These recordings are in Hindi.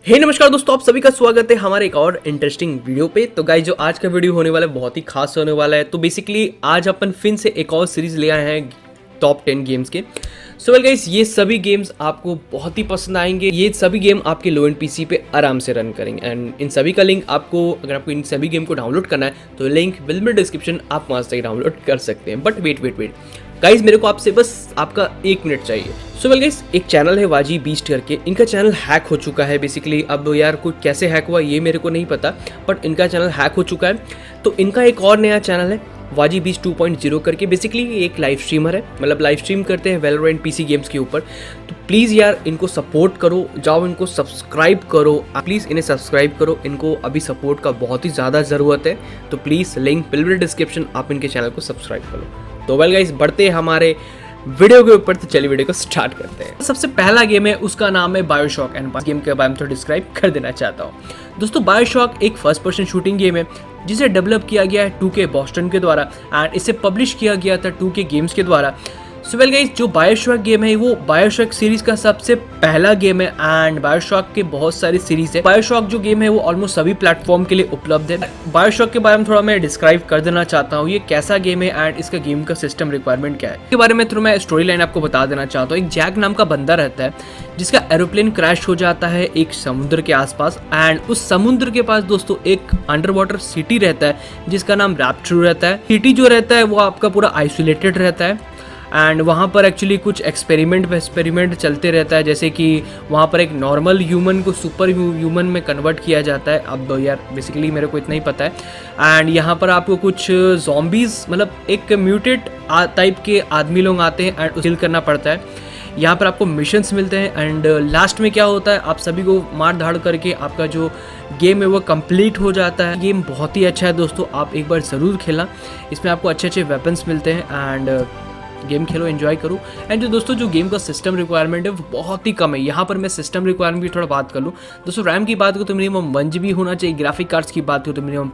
नमस्कार दोस्तों, आप सभी का स्वागत है हमारे एक और इंटरेस्टिंग वीडियो पे। तो गाइस, जो आज का वीडियो होने वाला है बहुत ही खास होने वाला है। तो बेसिकली आज अपन फिर से एक और सीरीज ले आए हैं टॉप 10 गेम्स के। सो वेल गाइस, ये सभी गेम्स आपको बहुत ही पसंद आएंगे। ये सभी गेम आपके लो एंड पीसी पे आराम से रन करेंगे एंड इन सभी का लिंक आपको, अगर आपको इन सभी गेम को डाउनलोड करना है तो लिंक विल बी डिस्क्रिप्शन, आप वहाँ से डाउनलोड कर सकते हैं। बट वेट गाइस, मेरे को आपसे बस आपका 1 मिनट चाहिए। सो वेल गाइस, एक चैनल है वाजी बीस्ट करके, इनका चैनल हैक हो चुका है बेसिकली। अब यार कोई कैसे हैक हुआ ये मेरे को नहीं पता, बट इनका चैनल हैक हो चुका है। तो इनका एक और नया चैनल है वाजी बीस्ट 2.0 करके। बेसिकली एक लाइव स्ट्रीमर है, मतलब लाइव स्ट्रीम करते हैं वैलोरेंट पीसी गेम्स के ऊपर। तो प्लीज़ यार इनको सपोर्ट करो, जाओ इनको सब्सक्राइब करो, प्लीज़ इन्हें सब्सक्राइब करो। इनको अभी सपोर्ट का बहुत ही ज़्यादा ज़रूरत है। तो please link will be description, आप इनके चैनल को सब्सक्राइब करो। तो वेल गाइस, बढ़ते हैं हमारे वीडियो के ऊपर। तो चलिए वीडियो को स्टार्ट करते हैं। सबसे पहला गेम है, उसका नाम है बायोशॉक एंड गेम के बारे में थोड़ा डिस्क्राइब कर देना चाहता हूँ। दोस्तों, बायोशॉक एक फर्स्ट पर्सन शूटिंग गेम है जिसे डेवलप किया गया है 2K बॉस्टन के द्वारा एंड इसे पब्लिश किया गया था 2K गेम्स के द्वारा। सो वेल गाइस, जो बायोशॉक गेम है वो बायोशॉक सीरीज का सबसे पहला गेम है एंड बायोशॉक के बहुत सारी सीरीज है। बायोशॉक जो गेम है वो ऑलमोस्ट सभी प्लेटफॉर्म के लिए उपलब्ध है। बायोशॉक के बारे में थोड़ा मैं डिस्क्राइब कर देना चाहता हूँ, ये कैसा गेम है एंड इसका गेम का सिस्टम रिक्वायरमेंट क्या है। इसके बारे में थोड़ा मैं स्टोरी लाइन आपको बता देना चाहता हूँ। एक जैक नाम का बंदा रहता है जिसका एरोप्लेन क्रैश हो जाता है एक समुद्र के आसपास एंड उस समुद्र के पास दोस्तों एक अंडर वाटर सिटी रहता है जिसका नाम रैप्चर रहता है। सिटी जो रहता है वो आपका पूरा आइसोलेटेड रहता है एंड वहाँ पर एक्चुअली कुछ एक्सपेरिमेंट चलते रहता है, जैसे कि वहाँ पर एक नॉर्मल ह्यूमन को सुपर ह्यूमन में कन्वर्ट किया जाता है। अब यार बेसिकली मेरे को इतना ही पता है। एंड यहाँ पर आपको कुछ जॉम्बीज, मतलब एक म्यूटेड टाइप के आदमी लोग आते हैं एंड किल करना पड़ता है। यहाँ पर आपको मिशंस मिलते हैं एंड लास्ट में क्या होता है, आप सभी को मार धाड़ करके आपका जो गेम है वो कंप्लीट हो जाता है। गेम बहुत ही अच्छा है दोस्तों, आप एक बार ज़रूर खेलना। इसमें आपको अच्छे वेपन्स मिलते हैं एंड गेम खेलो, एंजॉय करो। एंड जो दोस्तों जो गेम का सिस्टम रिक्वायरमेंट है वो बहुत ही कम है। यहाँ पर मैं सिस्टम रिक्वायरमेंट की थोड़ा बात कर लूँ दोस्तों। रैम की बात करो तो मिनिमम 1 GB होना चाहिए। ग्राफिक कार्ड्स की बात करो तो मिनिमम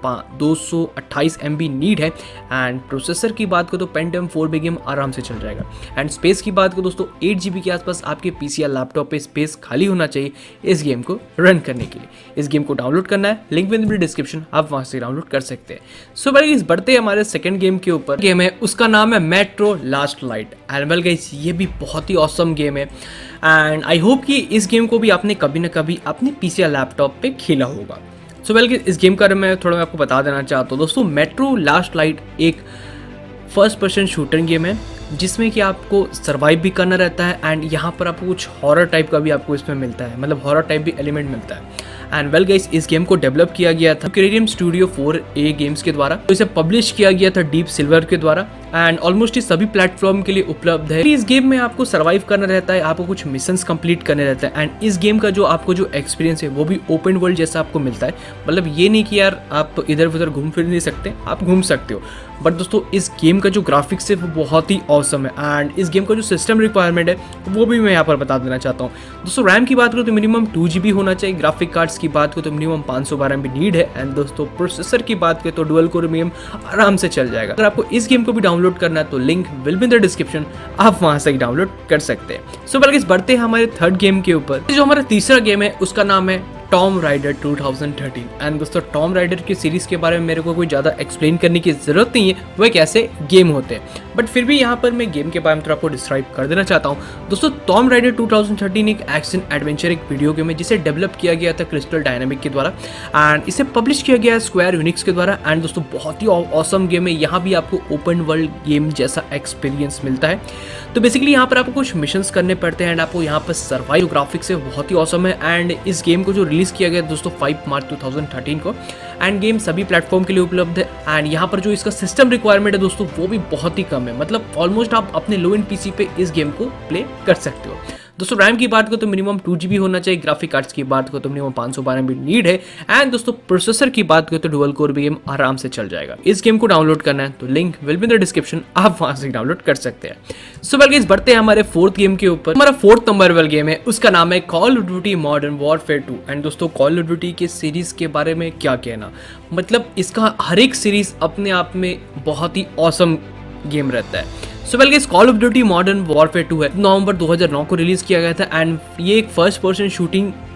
228 MB नीड है एंड प्रोसेसर की बात करो तो पेंटियम 4 गेम आराम से चल जाएगा। एंड स्पेस की बात करो दोस्तों, 8 GB के आसपास आपके PC या लैपटॉप पे स्पेस खाली होना चाहिए इस गेम को रन करने के लिए। इस गेम को डाउनलोड करना है, लिंक विल बी डिस्क्रिप्शन, आप वहाँ से डाउनलोड कर सकते हैं। सो गाइस, बढ़ते हैं हमारे सेकंड गेम के ऊपर। गेम है उसका नाम है Metro Last Light and well guys, ये भी बहुत ही ऑसम गेम है एंड आई होप कि इस गेम को भी आपने कभी ना कभी अपने PC या लैपटॉप पे खेला होगा। सो वेल इस गेम का मैं आपको बता देना चाहता हूँ दोस्तों। मेट्रो लास्ट लाइट एक फर्स्ट पर्सन शूटर गेम है जिसमें कि आपको सर्वाइव भी करना रहता है एंड यहाँ पर आपको कुछ हॉरर टाइप का भी आपको इसमें मिलता है, मतलब हॉरर टाइप भी एलिमेंट मिलता है। एंड वेल गाइस, इस गेम को डेवलप किया गया था क्रेडियम स्टूडियो 4A गेम्स के द्वारा। तो इसे पब्लिश किया गया था डीप सिल्वर के द्वारा एंड ऑलमोस्ट इस सभी प्लेटफॉर्म के लिए उपलब्ध है। इस गेम में आपको सर्वाइव करना रहता है, आपको कुछ मिशंस कंप्लीट करने रहता है एंड इस गेम का जो आपको जो एक्सपीरियंस है वो भी ओपन वर्ल्ड जैसा आपको मिलता है। मतलब ये नहीं कि यार आप इधर उधर घूम फिर नहीं सकते, आप घूम सकते हो, बट दोस्तों इस गेम का जो ग्राफिक्स है वो बहुत ही ऑसम है एंड इस गेम का जो सिस्टम रिक्वायरमेंट है वो भी मैं यहाँ पर बता देना चाहता हूँ दोस्तों। रैम की बात करो तो मिनिमम 2 GB होना चाहिए। ग्राफिक कार्ड्स की बात करो तो मिनिमम 512 MB नीड है एंड दोस्तों प्रोसेसर की बात करें तो डुअल कोर गेम आराम से चल जाएगा। अगर आपको इस गेम को भी डाउनलोड करना है तो link will be in the description, आप वहां से डाउनलोड कर सकते हैं। सो बल्कि बढ़ते हैं हमारे थर्ड गेम के ऊपर। जो हमारा तीसरा गेम है उसका नाम है टॉम राइडर 2013 एंड दोस्तों टॉम राइडर की सीरीज के बारे में मेरे को कोई ज़्यादा एक्सप्लेन करने की ज़रूरत नहीं है, वह कैसे गेम होते हैं, बट फिर भी यहाँ पर मैं गेम के बारे में थोड़ा आपको डिस्क्राइब कर देना चाहता हूँ दोस्तों। टॉम राइडर 2013 एक एक्शन एडवेंचर एक वीडियो गेम है जिसे डेवलप किया गया था क्रिस्टल डायनामिक के द्वारा एंड इसे पब्लिश किया गया है स्क्वायर यूनिक्स के द्वारा। एंड दोस्तों बहुत ही ऑसम गेम है, यहाँ भी आपको ओपन वर्ल्ड गेम जैसा एक्सपीरियंस मिलता है। तो बेसिकली यहाँ पर आपको कुछ मिशंस करने पड़ते हैं एंड आपको यहाँ पर सर्वाइव ग्राफिक्स है बहुत ही ऑसम है एंड इस गेम को जो रिलीज किया गया दोस्तों 5 मार्च 2013 को एंड गेम सभी प्लेटफॉर्म के लिए उपलब्ध है। एंड यहाँ पर जो इसका सिस्टम रिक्वायरमेंट है दोस्तों वो भी बहुत ही कम है, मतलब ऑलमोस्ट आप अपने लो एंड PC पे इस गेम को प्ले कर सकते हो दोस्तों। रैम की बात करो तो मिनिमम 2 GB होना चाहिए। ग्राफिक कार्ड्स की बात करो तो मिनिमम 512 MB नीड है एंड दोस्तों प्रोसेसर की बात करो तो डुअल कोर गेम आराम से चल जाएगा। इस गेम को डाउनलोड करना है तो link will be in the description, आप वहां से डाउनलोड कर सकते हैं। सो गाइस, बढ़ते हैं हमारे फोर्थ गेम के ऊपर। हमारा 4th नंबर वाला गेम है उसका नाम है Call of Duty Modern Warfare 2 and दोस्तों कॉल ऑफ ड्यूटी के सीरीज के बारे में क्या कहना, मतलब इसका हर एक सीरीज अपने आप में बहुत ही ऑसम गेम रहता है। So well guys, Call of Duty Modern Warfare 2 है, नवंबर 2009 को रिलीज किया गया था एंड ये एक first person shooting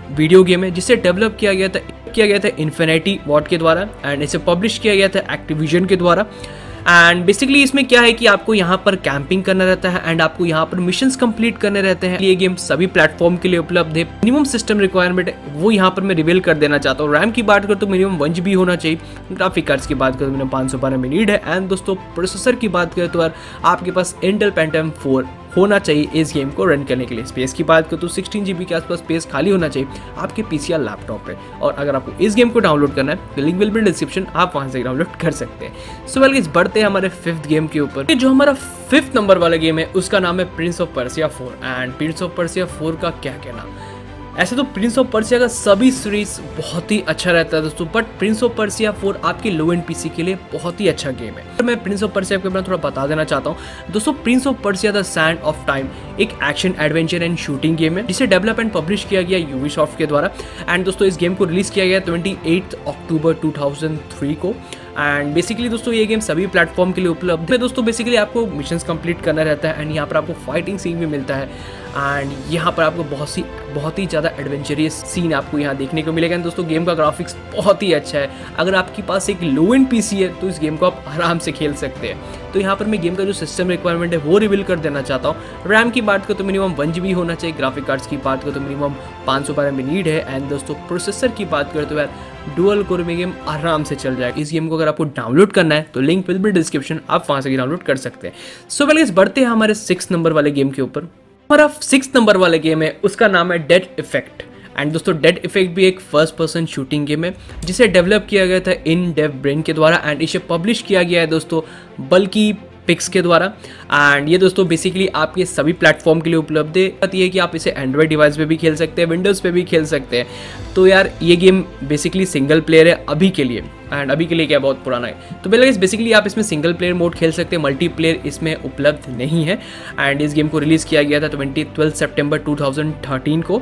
video game है जिसे डेवलप किया गया था इन्फिनिटी वॉट के द्वारा एंड इसे पब्लिश किया गया था एक्टिविजन के द्वारा। एंड बेसिकली इसमें क्या है कि आपको यहाँ पर कैंपिंग करना रहता है एंड आपको यहाँ पर मिशंस कंप्लीट करने रहते हैं। ये गेम सभी प्लेटफॉर्म के लिए उपलब्ध है। मिनिमम सिस्टम रिक्वायरमेंट वो यहाँ पर मैं रिवील कर देना चाहता हूँ। रैम की बात करूँ तो मिनिमम 1 GB होना चाहिए। ग्राफिक कार्ड्स की बात करूँ तो मिनिमम 512 में नीड है। एंड दोस्तों प्रोसेसर की बात करें तो यार आपके पास इंटेल पेंटियम 4 होना चाहिए इस गेम को रन करने के लिए। स्पेस की बात करो तो 16 GB के आसपास स्पेस खाली होना चाहिए आपके पीसी या लैपटॉप पे। और अगर आपको इस गेम को डाउनलोड करना है तो लिंक विल बी डिस्क्रिप्शन, आप वहां से डाउनलोड कर सकते हैं। सो वेल बढ़ते हैं हमारे 5th गेम के ऊपर। जो हमारा 5th नंबर वाला गेम है उसका नाम है Prince of Persia 4। And Prince of Persia 4 का क्या कहना, ऐसे तो प्रिंस ऑफ पर्सिया का सभी सीरीज बहुत ही अच्छा रहता है दोस्तों, बट प्रिंस ऑफ पर्सिया 4 आपके लो एंड पीसी के लिए बहुत ही अच्छा गेम है। मैं प्रिंस ऑफ पर्सिया के बारे में थोड़ा बता देना चाहता हूँ दोस्तों। Prince of Persia the sand of time एक action adventure and shooting game है जिसे डेवलप एंड पब्लिश किया गया यूबीसॉफ्ट के द्वारा। एंड दोस्तों इस गेम को रिलीज किया गया 28 अक्टूबर 2003 को। एंड बेसिकली दोस्तों ये गेम सभी प्लेटफॉर्म के लिए उपलब्ध है। दोस्तों बेसिकली आपको मिशंस कंप्लीट करना रहता है एंड यहाँ पर आपको फाइटिंग सीन भी मिलता है एंड यहाँ पर आपको बहुत ही ज़्यादा एडवेंचरियस सीन आपको यहाँ देखने को मिलेगा। दोस्तों गेम का ग्राफिक्स बहुत ही अच्छा है। अगर आपके पास एक लो एंड पीसी है तो इस गेम को आप आराम से खेल सकते हैं। तो यहाँ पर मैं गेम का जो सिस्टम रिक्वायरमेंट है वो रिवील कर देना चाहता हूँ। रैम की बात करो तो मिनिमम 1 GB होना चाहिए। ग्राफिक कार्ड्स की बात करो तो मिनिमम 512 में नीड है। एंड दोस्तों प्रोसेसर की बात करें तो यार डुअल कोर में गेम आराम से चल जाएगा। इस गेम को अगर आपको डाउनलोड करना है तो लिंक विल बी डिस्क्रिप्शन, आप वहां से डाउनलोड कर सकते हैं। सो वेल बढ़ते हैं हमारे 6th नंबर वाले गेम के ऊपर। हमारा 6th नंबर वाला गेम है उसका नाम है डेड इफेक्ट। एंड दोस्तों डेड इफेक्ट भी एक फर्स्ट पर्सन शूटिंग गेम है जिसे डेवलप किया गया था इन डेव ब्रेन के द्वारा एंड इसे पब्लिश किया गया है दोस्तों बल्कि पिक्स के द्वारा। एंड ये दोस्तों बेसिकली आपके सभी प्लेटफॉर्म के लिए उपलब्ध है कि आप इसे एंड्रॉइड डिवाइस पे भी खेल सकते हैं, विंडोज़ पे भी खेल सकते हैं। तो यार ये गेम बेसिकली सिंगल प्लेयर है अभी के लिए, एंड अभी के लिए क्या बहुत पुराना है। तो बेसिकली आप इसमें सिंगल प्लेयर मोड खेल सकते हैं, मल्टीप्लेयर इसमें उपलब्ध नहीं है। एंड इस गेम को रिलीज़ किया गया था 12 सितंबर 2013 को।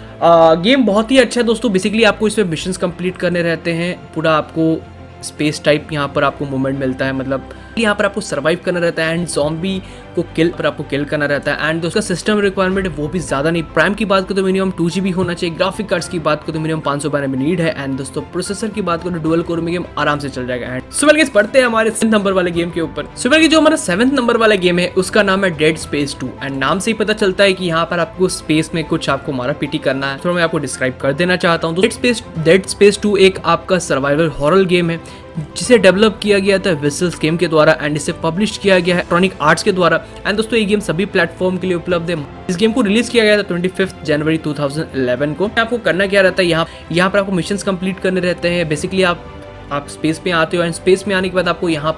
गेम बहुत ही अच्छा है दोस्तों। बेसिकली आपको इसमें मिशंस कंप्लीट करने रहते हैं। पूरा आपको स्पेस टाइप यहाँ पर आपको मूवमेंट मिलता है, मतलब यहाँ पर आपको सर्वाइव करना रहता है एंड ज़ॉम्बी को आपको किल करना रहता है। एंड उसका सिस्टम रिक्वायरमेंट वो भी ज़्यादा नहीं। प्राइम की बात करो तो मिनिमम 2 GB होना चाहिए। ग्राफिक कार्ड्स की बात करो तो मिनिमम 512 में नीड है। एंड दोस्तों प्रोसेसर की बात करो डुअल कोर में गेम आराम से चल जाएगा। एंड सो वेल पढ़ते हैं हमारे 7th नंबर वाले गेम के ऊपर। सो वेल जो हमारा 7th नंबर वाला गेम है उसका नाम है डेड स्पेस 2। एंड नाम से ही पता चलता है कि यहाँ पर आपको स्पेस में कुछ आपको मारा पीटी करना है। थोड़ा मैं आपको डिस्क्राइब कर देना चाहता हूँ। डेड स्पेस 2 एक आपका सर्वाइवल हॉरर गेम है जिसे डेवलप किया गया था विसल्स गेम के द्वारा एंड इसे पब्लिश किया गया है इलेक्ट्रॉनिक आर्ट्स के द्वारा। एंड दोस्तों ये गेम सभी प्लेटफॉर्म के लिए उपलब्ध है। इस गेम को रिलीज किया गया था 25 जनवरी 2011 को। आपको करना क्या रहता है, यहाँ पर आपको मिशंस कंप्लीट करने रहते हैं। बेसिकली आप स्पेस में आते हो एंड स्पेस में आने के बाद आपको यहाँ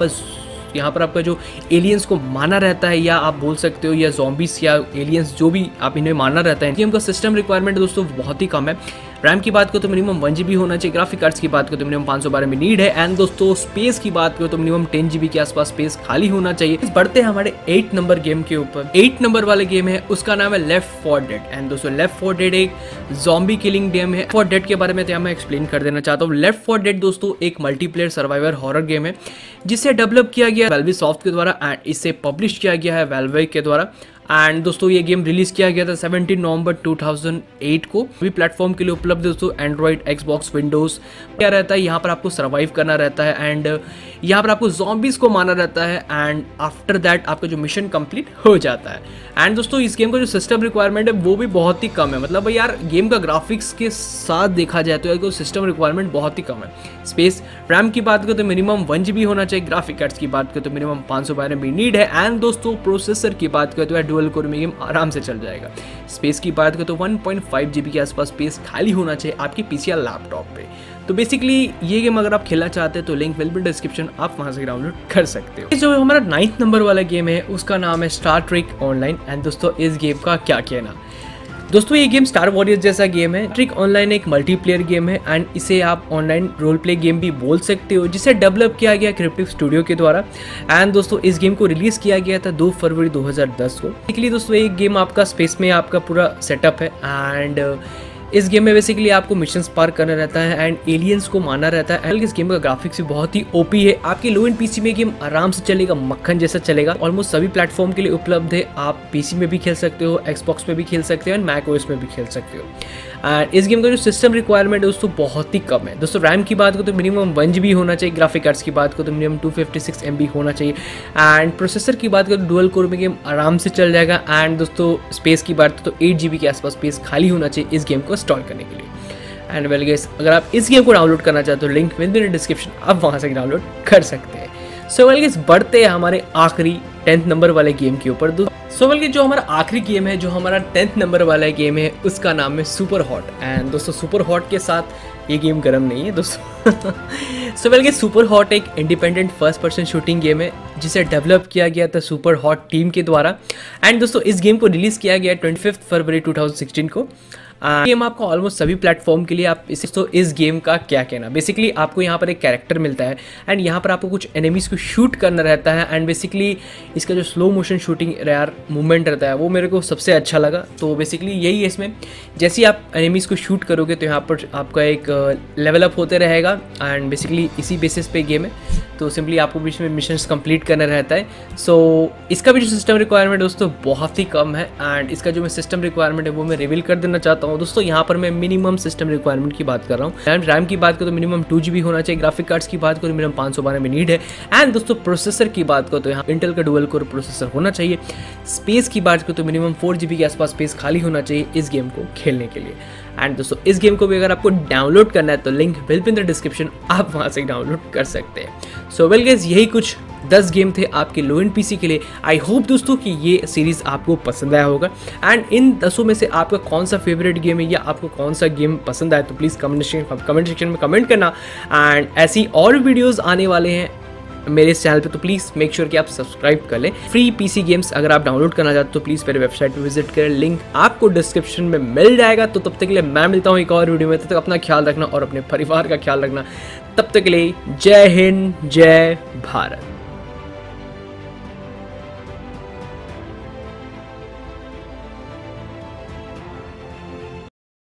पर आपका जो एलियंस को मारना रहता है, या आप बोल सकते हो या ज़ॉम्बीज या एलियंस जो भी आप इन्हें मारना रहता है। गेम का सिस्टम रिक्वायरमेंट दोस्तों बहुत ही कम है। रैम की बात करो तो मिनिमम 1 GB होना चाहिए। ग्राफिक कार्ड्स की बात करो तो मिनिमम 512 में नीड है। एंड दोस्तों स्पेस की बात करो तो मिनिमम 10 GB के आसपास स्पेस खाली होना चाहिए। बढ़ते हैं हमारे 8 नंबर गेम के ऊपर। 8 नंबर वाले गेम है उसका नाम है लेफ्ट 4 डेड। एंड दोस्तों लेफ्ट 4 डेड एक ज़ॉम्बी किलिंग गेम है। 4 डेड के बारे में मैं एक्सप्लेन कर देना चाहता हूँ। लेफ्ट 4 डेड दोस्तों एक मल्टीप्लेयर सर्वाइवर हॉरर गेम है जिसे डेवलप किया गया वेल्वी सॉफ्ट के द्वारा एंड इसे पब्लिश किया गया है वेल्वे के द्वारा। एंड दोस्तों ये गेम रिलीज किया गया था 17 नवंबर 2008 को। भी प्लेटफॉर्म के लिए उपलब्ध दोस्तों एंड्रॉइड, एक्सबॉक्स, विंडोज। क्या रहता है यहाँ पर आपको सर्वाइव करना रहता है एंड यहाँ पर आपको ज़ॉम्बीज को मारना रहता है एंड आफ्टर दैट आपका जो मिशन कंप्लीट हो जाता है। एंड दोस्तों इस गेम का जो सिस्टम रिक्वायरमेंट है वो भी बहुत ही कम है। मतलब भाई यार गेम का ग्राफिक्स के साथ देखा जाए तो यार सिस्टम रिक्वायरमेंट बहुत ही कम है। स्पेस रैम की बात करो तो मिनिमम 1 GB होना चाहिए। ग्राफिक कार्ड्स की बात करो तो मिनिमम 512 में नीड है। एंड दोस्तों प्रोसेसर की बात करो तो यार डुअल कोर में गेम आराम से चल जाएगा। स्पेस की बात करो तो 1.5 GB के आसपास स्पेस खाली होना चाहिए आपके पीसी या लैपटॉप पे। तो बेसिकली ये गेम अगर आप खेलना चाहते हैं तो लिंक विल बी डिस्क्रिप्शन, आप वहां से डाउनलोड कर सकते हो। जो हमारा 9th नंबर वाला गेम है उसका नाम है स्टार ट्रेक ऑनलाइन। एंड दोस्तों इस गेम का क्या कहना, दोस्तों ये गेम स्टार वॉरियर्स जैसा गेम है। ट्रिक ऑनलाइन एक मल्टीप्लेयर गेम है एंड इसे आप ऑनलाइन रोल प्ले गेम भी बोल सकते हो जिसे डेवलप किया गया क्रिप्टिव स्टूडियो के द्वारा। एंड दोस्तों इस गेम को रिलीज किया गया था 2 फरवरी 2010 को। बेसिकली दोस्तों एक गेम आपका स्पेस में आपका पूरा सेटअप है एंड इस गेम में बेसिकली आपको मिशंस पार करना रहता है एंड एलियंस को मारना रहता है। एंड इस गेम का ग्राफिक्स भी बहुत ही ओपी है। आपके लो एंड पीसी में गेम आराम से चलेगा, मक्खन जैसा चलेगा। ऑलमोस्ट सभी प्लेटफॉर्म के लिए उपलब्ध है। आप पीसी में भी खेल सकते हो, एक्सबॉक्स में भी खेल सकते हो एंड मैक ओएस में भी खेल सकते हो। एंड इस गेम का जो सिस्टम रिक्वायरमेंट है दोस्तों बहुत ही कम है दोस्तों। रैम की बात करो तो मिनिमम 1 GB होना चाहिए, ग्राफिक कार्ड्स की बात करो तो मिनिमम 256 MB होना चाहिए, एंड प्रोसेसर की बात करो तो डुअल कोर में गेम आराम से चल जाएगा। एंड दोस्तों स्पेस की बात करो तो 8 GB के आसपास स्पेस खाली होना चाहिए इस गेम को इंस्टॉल करने के लिए। एंड वेल गाइस, अगर आप इस गेम को डाउनलोड करना चाहते हो link will be in description, आप वहाँ से डाउनलोड कर सकते हैं। सो वेल गाइस, बढ़ते हैं हमारे आखिरी 10th नंबर वाले गेम के ऊपर। सो वेल गाइस, जो हमारा आखिरी गेम है, जो हमारा 10th नंबर वाला गेम है, उसका नाम है सुपर हॉट। एंड दोस्तों सुपर हॉट के साथ ये गेम गर्म नहीं है दोस्तों। So well guys, super hot एक independent first person shooting game है जिसे डेवलप किया गया था सुपर हॉट टीम के द्वारा। एंड दोस्तों इस गेम को रिलीज़ किया गया 25 फरवरी 2016 को। गेम आपको ऑलमोस्ट सभी प्लेटफॉर्म के लिए आप इस गेम का क्या कहना, बेसिकली आपको यहाँ पर एक कैरेक्टर मिलता है एंड यहाँ पर आपको कुछ एनिमीज को शूट करना रहता है। एंड बेसिकली इसका जो slow motion shooting rare movement रहता है वो मेरे को सबसे अच्छा लगा। तो बेसिकली यही है इसमें, जैसे ही आप एनिमीज को शूट करोगे तो यहाँ पर आपका एक लेवल अप होते रहेगा। एंड बेसिकली इसी बेसिस पे गेम है, तो सिंपली आपको बीच में मिशंस कंप्लीट करना रहता है। सो इसका भी जो सिस्टम रिक्वायरमेंट दोस्तों बहुत ही कम है। एंड इसका जो मैं सिस्टम रिक्वायरमेंट है वो मैं रिवील कर देना चाहता हूँ दोस्तों। यहाँ पर मैं मिनिमम सिस्टम रिक्वायरमेंट की बात कर रहा हूँ। रैम की बात करो तो मिनिमम 2 GB होना चाहिए, ग्राफिक कार्ड्स की बात करो तो मिनिमम 512 में नीड है। एंड दोस्तों प्रोसेसर की बात करो तो यहाँ इंटेल का डुअल कोर प्रोसेसर होना चाहिए। स्पेस की बात करो तो मिनिमम 4 GB के आसपास स्पेस खाली होना चाहिए इस गेम को खेलने के लिए। एंड दोस्तों इस गेम को भी अगर आपको डाउनलोड करना है तो link will be in the description, आप वहाँ से डाउनलोड कर सकते हैं। सो वेल गाइस, यही कुछ 10 गेम थे आपके लो एंड पीसी के लिए। आई होप दोस्तों कि ये सीरीज़ आपको पसंद आया होगा। एंड इन 10 में से आपका कौन सा फेवरेट गेम है या आपको कौन सा गेम पसंद आया तो प्लीज़ कमेंट सेक्शन में कमेंट करना। एंड ऐसी और वीडियोज़ आने वाले हैं मेरे इस चैनल पे, तो प्लीज़ मेक श्योर कि आप सब्सक्राइब कर लें। फ्री पीसी गेम्स अगर आप डाउनलोड करना चाहते हो तो प्लीज़ मेरे वेबसाइट पे विजिट करें, लिंक आपको डिस्क्रिप्शन में मिल जाएगा। तो तब तक के लिए मैं मिलता हूँ एक और वीडियो में, तब तक अपना ख्याल रखना और अपने परिवार का ख्याल रखना। तब तक के लिए जय हिंद, जय भारत।